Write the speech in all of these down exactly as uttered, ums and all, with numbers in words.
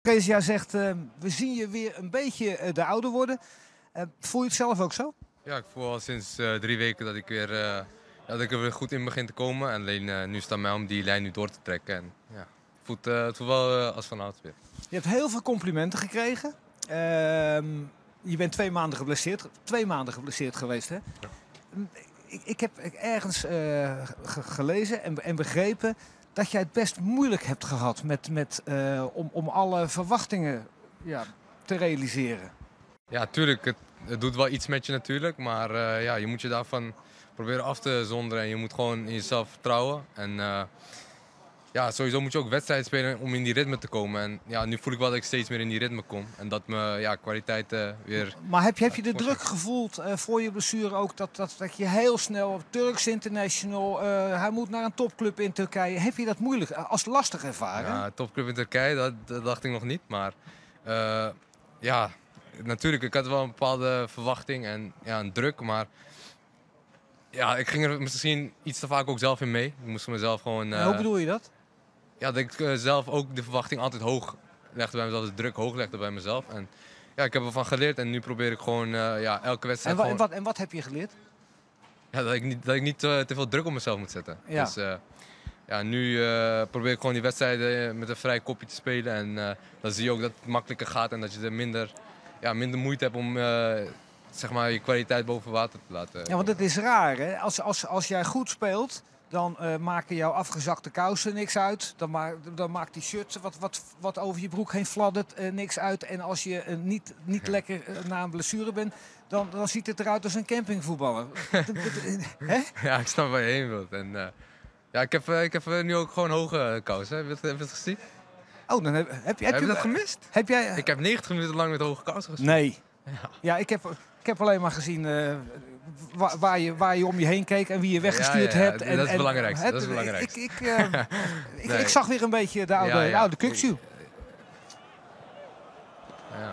Kees, jij zegt, uh, we zien je weer een beetje uh, de ouder worden. Uh, voel je het zelf ook zo? Ja, ik voel al sinds uh, drie weken dat ik, weer, uh, ja, dat ik er weer goed in begin te komen. En alleen uh, nu staat mij om die lijn nu door te trekken. En, ja, het, voelt, uh, het voelt wel uh, als vanouds weer. Je hebt heel veel complimenten gekregen. Uh, je bent twee maanden geblesseerd, twee maanden geblesseerd geweest, hè? Ja. Ik, ik heb ergens uh, gelezen en, en begrepen dat jij het best moeilijk hebt gehad met, met, uh, om, om alle verwachtingen ja, te realiseren. Ja, tuurlijk. Het, het doet wel iets met je natuurlijk. Maar uh, ja, je moet je daarvan proberen af te zonderen. En je moet gewoon in jezelf vertrouwen. En uh, ja, sowieso moet je ook wedstrijden spelen om in die ritme te komen. En ja, nu voel ik wel dat ik steeds meer in die ritme kom. En dat mijn ja, kwaliteit uh, weer... Maar heb je, heb je de druk gevoeld uh, voor je blessure ook? Dat, dat, dat je heel snel, Turks International, uh, hij moet naar een topclub in Turkije. Heb je dat moeilijk, als lastig ervaren? Ja, topclub in Turkije, dat, dat dacht ik nog niet. Maar uh, ja, natuurlijk, ik had wel een bepaalde verwachting en ja, een druk. Maar ja, ik ging er misschien iets te vaak ook zelf in mee. Ik moest mezelf gewoon... Uh, hoe bedoel je dat? Ja, dat ik uh, zelf ook de verwachting altijd hoog legde bij mezelf, de druk hoog legde bij mezelf. En ja, ik heb ervan geleerd en nu probeer ik gewoon uh, ja, elke wedstrijd... En, wa gewoon... en, wat, en wat heb je geleerd? Ja, dat ik niet, dat ik niet uh, te veel druk op mezelf moet zetten. Ja. Dus uh, ja, nu uh, probeer ik gewoon die wedstrijden met een vrij kopje te spelen. En uh, dan zie je ook dat het makkelijker gaat en dat je er minder, ja, minder moeite hebt om uh, zeg maar, je kwaliteit boven water te laten. Ja, want het is raar, hè? Als, als, als jij goed speelt, dan uh, maken jouw afgezakte kousen niks uit. Dan, ma dan maakt die shirt wat, wat, wat over je broek heen fladdert uh, niks uit. En als je uh, niet, niet ja. lekker uh, na een blessure bent, dan, dan ziet het eruit als een campingvoetballer. Hè? Ja, ik snap waar je heen wilt. En, uh, ja, ik heb, uh, ik heb uh, nu ook gewoon hoge kousen. Heb je het, heb je het gezien? Oh, dan heb, heb, heb, heb je, je dat gemist? Heb jij, ik heb negentig minuten lang met hoge kousen gespeeld. Nee. Ja, ja ik, heb, ik heb alleen maar gezien uh, waar, waar, je, waar je om je heen keek en wie je weggestuurd ja, ja, ja. hebt. En, en, dat is het en, belangrijkste. Het, dat is het belangrijkste. Ik, ik, uh, ik, nee. ik zag weer een beetje de oude, ja, ja. de oude Kukçu. Ja.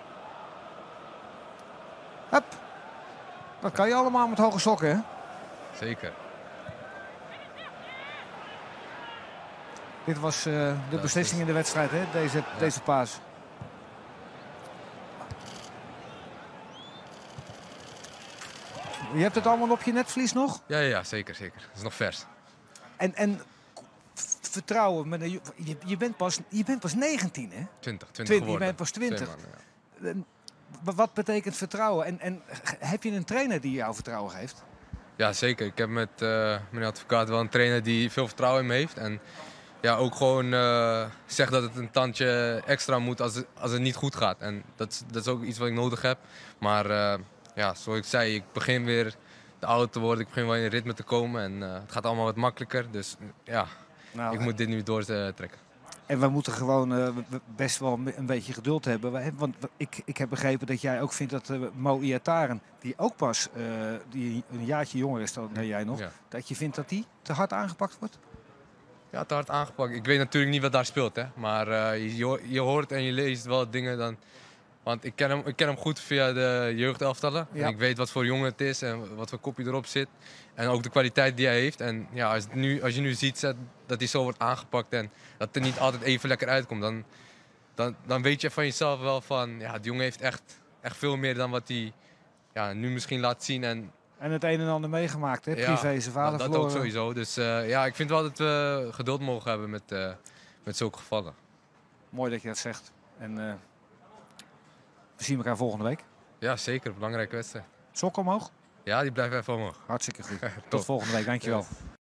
Hup. Dat kan je allemaal met hoge sokken, hè? Zeker. Dit was uh, de dat beslissing is... in de wedstrijd, hè? Deze, ja. deze paas. Je hebt het allemaal op je netvlies nog? Ja, ja, zeker, zeker. Het is nog vers. En, en vertrouwen, met een, je, je, bent pas, je bent pas negentien, hè? twintig, twintig, twintig geworden. Je bent pas twintig. Man, ja. Wat betekent vertrouwen? En, en heb je een trainer die jou vertrouwen geeft? Ja, zeker. Ik heb met uh, meneer advocaat wel een trainer die veel vertrouwen in me heeft. En ja, ook gewoon uh, zegt dat het een tandje extra moet als het, als het niet goed gaat. En dat, dat is ook iets wat ik nodig heb. Maar uh, ja, zoals ik zei, ik begin weer te oud te worden. Ik begin wel in een ritme te komen. En uh, het gaat allemaal wat makkelijker. Dus ja, nou, ik moet dit nu doortrekken. En we moeten gewoon uh, best wel een beetje geduld hebben. Want ik, ik heb begrepen dat jij ook vindt dat uh, Mo Iataren, die ook pas uh, die een jaartje jonger is dan jij nog, ja. dat je vindt dat die te hard aangepakt wordt? Ja, te hard aangepakt. Ik weet natuurlijk niet wat daar speelt, hè. Maar uh, je, je hoort en je leest wel dingen dan. Want ik ken hem, ik ken hem goed via de jeugdelftallen. Ja. En ik weet wat voor jongen het is en wat voor kopje erop zit. En ook de kwaliteit die hij heeft. En ja, als, het nu, als je nu ziet dat hij zo wordt aangepakt en dat het er niet altijd even lekker uitkomt, dan, dan, dan weet je van jezelf wel van, ja, die jongen heeft echt, echt veel meer dan wat hij ja, nu misschien laat zien. En, en het een en ander meegemaakt, hè? Privé, ja, zijn vader dat, dat ook sowieso. Dus uh, ja, ik vind wel dat we geduld mogen hebben met, uh, met zulke gevallen. Mooi dat je dat zegt. En, uh, we zien elkaar volgende week. Ja, zeker. Belangrijke wedstrijd. Sokken omhoog? Ja, die blijven even omhoog. Hartstikke goed. Tot volgende week. Dankjewel. Ja.